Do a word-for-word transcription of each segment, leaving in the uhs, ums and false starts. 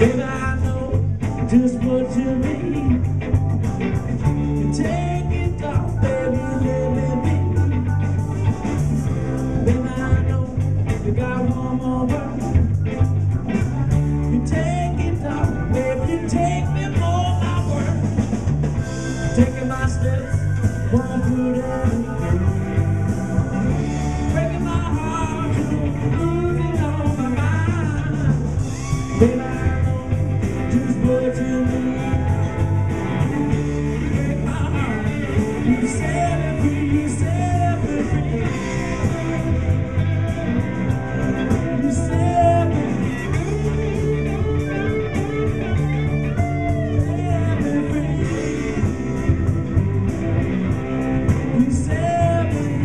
Baby, I know just what you mean. You take it off, baby, let me be. Baby, I know you got one more word. You take it off, baby, you take me more my word. Taking my steps, one foot at a time. Breaking my heart, losing all my mind. Baby, I know just what you need. Break my heart, you set me free, you set me free. You set me free. Set me free. You set me free.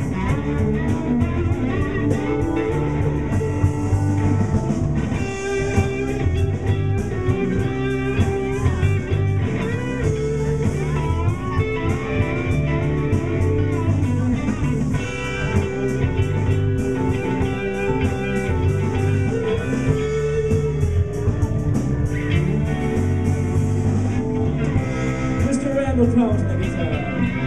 Mister Randall Thomas on the guitar.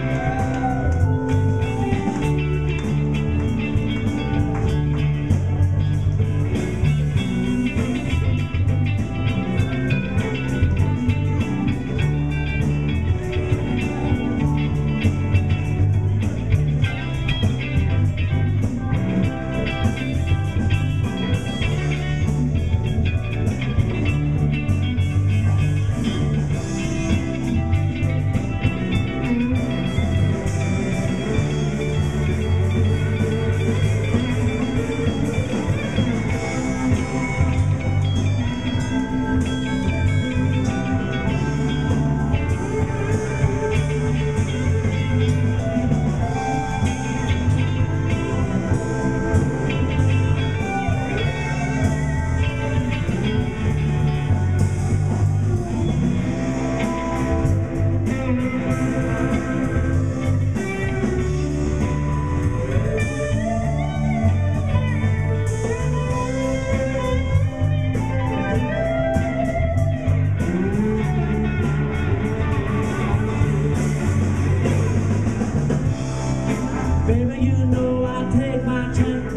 Baby, you know I take my chance.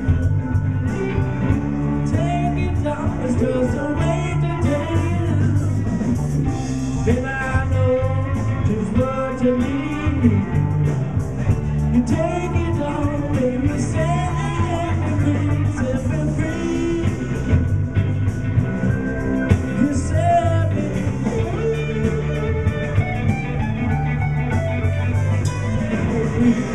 Take it off, it's just a way to take it. Baby, I know just what you mean. You take it off, baby, set me free, set me free. You set me free.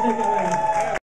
Thank you.